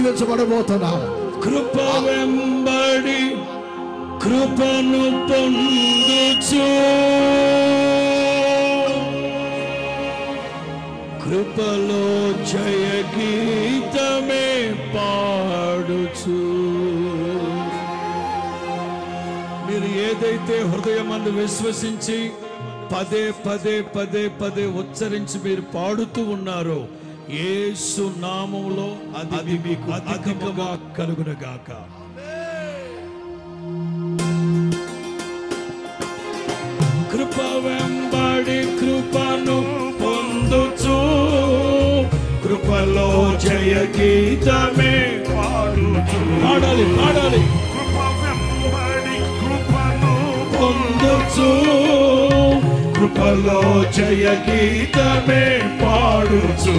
దీవించబడబోతున్నాం. కృప వెంబడి కృపను పొందుచు, కృపలో జయ గీతమే పాడుచు. మీరు ఏదైతే హృదయమందు విశ్వసించి పదే పదే పదే పదే ఉచ్చరించి మీరు పాడుతూ ఉన్నారో, యేసు నామములో అది మీకు అధికముగా కలుగునగాక. కృప వెంబడి కృపను పొందుచు, కృపలో జయ గీతమే పాడుచు. పాడాలి పాడాలి. కృప వెంబడి కృపను పొందుచు, కృపలో జయ గీతమే పాడుచు,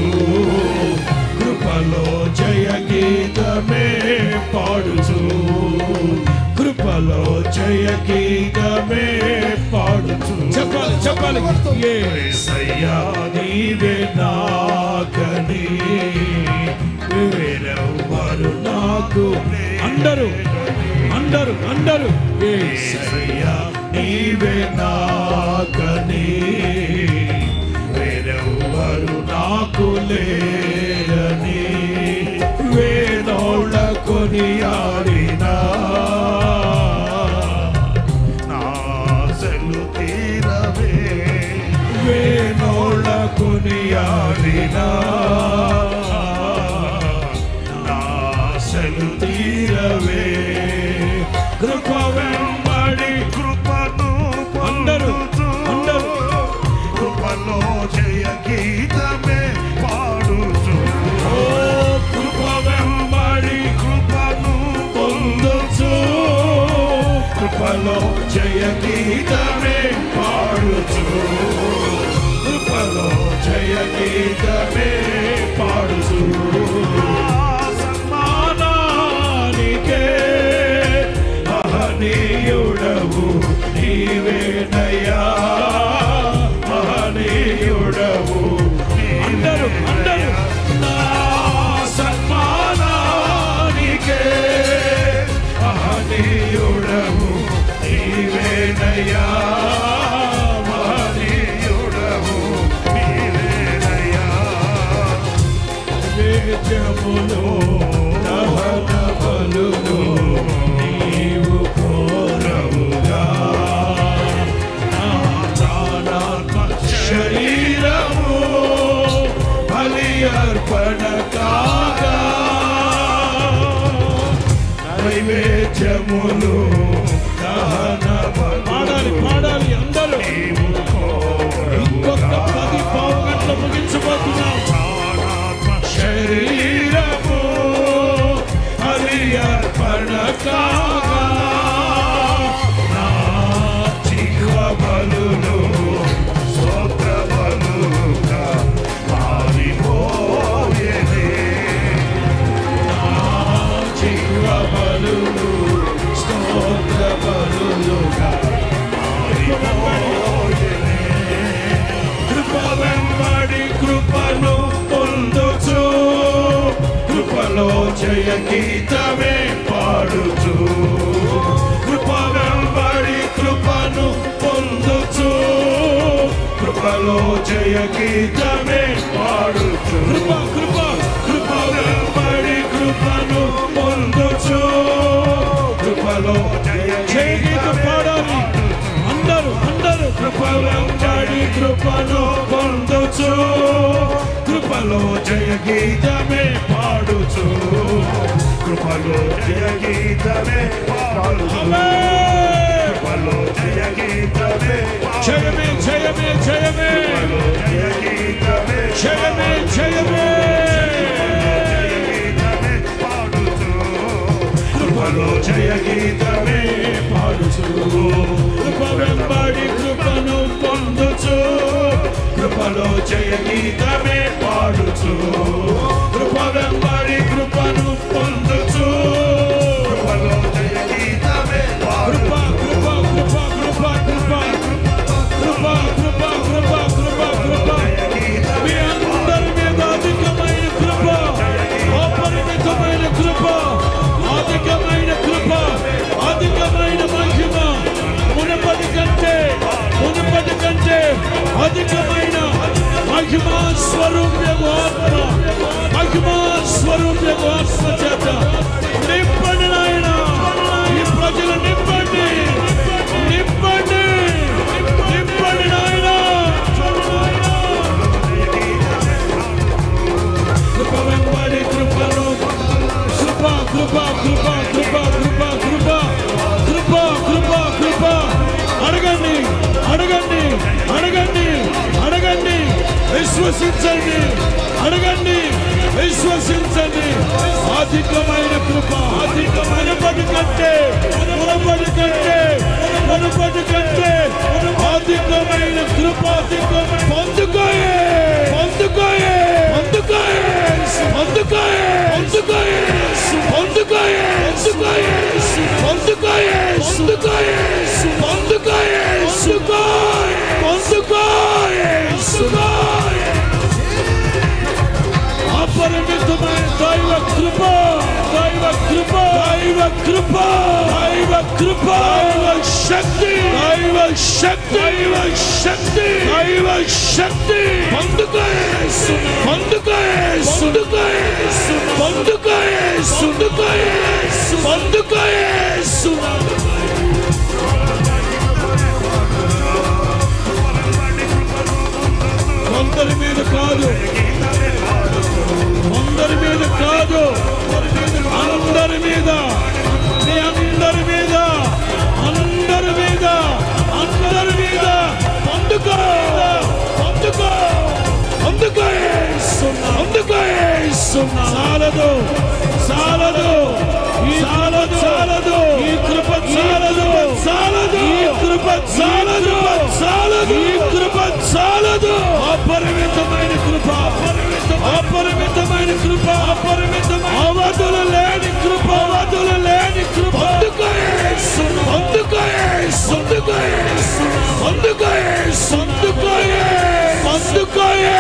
కృపలో జయ గీతమే పాడుచు, కృపలో జయ గీతమే పాడుచు. చెప్పాలి చెప్పాలి. యేసయ్యా నీవే నాకని వేరెవ్వరు నాకు. అందరూ అందరూ అందరూ యేసయ్యా నీవే నాకని వేరెవ్వరు నాకు లేరని వేదోళ్ళ కొనియాడినా నా ఆశలు తీరవే, వేదోళ్ళ కొనియాడినా నా ఆశలు తీరవే. కృప వెంబడి కృపను పొందుచు, కృపలో జయ గీతమే పాడుచు. కృప వెంబడి కృపను పొందుచు, కృపలో జయ గీతమే పాడుచు, కృపలో జయ గీతమే పాడుచు. సన్మానానికే మహనీయుడవు నీవేనయ్యా, మహనీయుడవు. అందరూ అందరూ నా సన్మానానికే మహనీయుడవు నీవేనయ్యా, మహనీయుడవు నీవేనయ్యా. వేద్యములు దహన బలులు నీవు కోరవుగా, నా ప్రాణాత్మ శరీరము బలి అర్పణ కాగా, నైవేద్యములు దహన పాడాలి పాడాలి అందరూ. ఇంకొక 10 పావు గంటలు ముగించబోతున్నాం. శరీరము బలి అర్పణ కాగా, నా జీవ బలులు స్తోత్ర బలుగా మారిపోయేనే, నా జీవ బలులు స్తోత్ర బలులుగా మారిపోయేనే. కృప వెంబడి కృపను పొందుచు, కృపలో జయ గీతమే పాడుచు, కృప వెంబడి కృపను పొందుచు, కృపలో జయ గీతమే పాడుచు. కృప కృప కృప వెంబడి కృపను పొందుచు, కృపలో జయ గీత పాడాలి అందరూ అందరూ. కృప వెంబడి కృపను పొందుచు, కృపలో జయ గీతమే పాడుచు, కృపలో జయ గీతమే పాడుచు, కృపలో జయ గీతమే జయమే జయమే జయమే జయ గీతమే జయమే జయమే. గీతమే పాడుచు, కృపలో జయ గీతమే పాడుచు, కృప వెంబడి కృపను పొందుచు, కృపలో జయ గీతమే పాడుచు, కృప వెంబడి కృపను పొందుచు, కృపలో జయ గీతమే కృప కృప కృప కృప కృప కృప కృప కృప కృప కృప మీ అందరి మీద అధికమైన కృప, అపరిమితమైన కృప. మహిమా స్వరూప్యము ఆత్మ, మహిమా స్వరూప్యము ఆత్మ చేత నింపండి నాయన. ఈ ప్రజలు నింపండి, నింపండి, నింపండి నాయన. కృప వెంబడి కృపను, కృప కృప కృప కృప కృప కృప కృప కృప కృప. అడగండి, అడగండి, అడగండి, అడగండి, విశ్వసించండి. అడగండి, విశ్వసించండి. అధికమైన కృప, అధికమైన మునుపటి కంటే, మునుపటి కంటే, మునుపటి కంటే అధికమైన కృప పొందుకోయే, పొందుకోయే, పొందుకోయే, పొందుకోయే, పొందుకోయే, పొందుకోయే, పొందుకోయే, పొందుకోయే, పొందుకోయే, పొందుకోయే, పొందుకోయే. అపరిమితమైన దైవ కృప, దైవ కృప, దైవ కృప, దైవ కృప, దైవ శక్తి, దైవ శక్తి, దైవ శక్తి, దైవ శక్తి పొందుకోయే, పొందుకోయే, పొందుకోయే, పొందుకోయే, పొందుకోయే, పొందుకోయే. కొందరి మీద కాదు, అందరి మీద కాదు, అందరి మీద, నీ అందరి మీద, అందరి మీద, అందరి మీద పొందుకో, పొందుకో, పొందుకో, పొందుకో. చాలదు, చాలదు, చాలదు, చాలదు, ఈ కృప చాలదు, చాలదు, ఈ కృప చాలదు, చాలదు, ఈ కృప చాలదు. అపరిమితమైన కృప, అపరిమితమైన కృప, అపరిమితమైన అవధులు లేని కృప, అవధులు లేని కృప. పొందుకోయే, పొందుకోయే, పొందుకోయే, పొందుకోయే, పొందుకోయే, పొందుకోయే.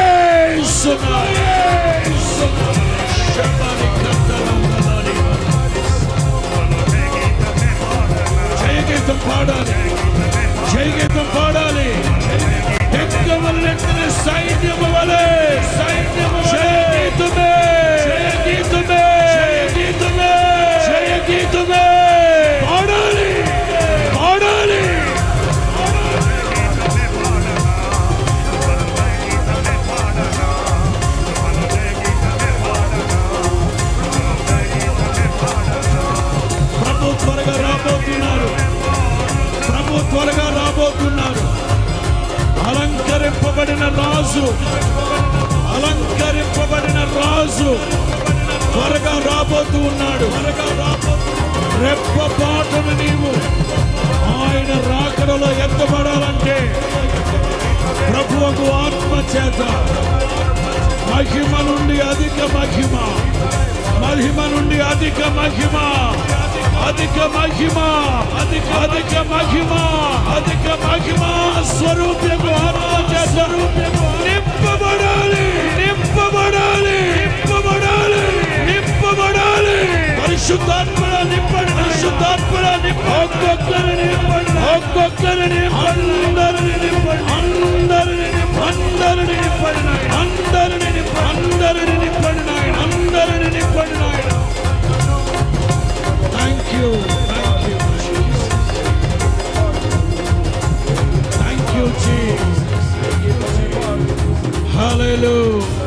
జయగీతం పాడాలి, జయగీతం పాడాలి. ఎక్కవలెత్తిన సైన్యము వలె, సైన్యము జయగీతమే, జయగీతమే, జయగీతమే, జయగీతమే పాడాలి, పాడాలి. ప్రభు త్వరగా రాబోతున్నారు, ప్రభు త్వరగా రాబోతున్నారు. అలంకరింపబడిన రాజు, అలంకరింపబడిన రాజు త్వరగా రాబోతూ ఉన్నాడు. రెప్పపాటును నీవు ఆయన రాకడలో ఎత్తబడాలంటే ప్రభువుకు ఆత్మ చేత మహిమ నుండి అధిక మహిమ, మహిమ నుండి అధిక మహిమ, అధిక మహిమ, అధిక అధిక మహిమ, అధిక మహిమ స్వరూప్యము ఆత్మ చేత నింపబడాలి, నింపబడాలి, నింపబడాలి, నింపబడాలి. పరిశుద్ధాత్మల నింపండి, పరిశుద్ధాత్మల నింపండి. ఒక్కొక్కరిని నింపండి, ఒక్కొక్కరిని అందరిని నింపండి, అందరిని అందరిని నింపండి, అందరిని నింపండి, అందరిని నింపండి నాయన, అందరిని నింపండి నాయన. Thank you, thank you, thank you, Jesus. Hallelujah.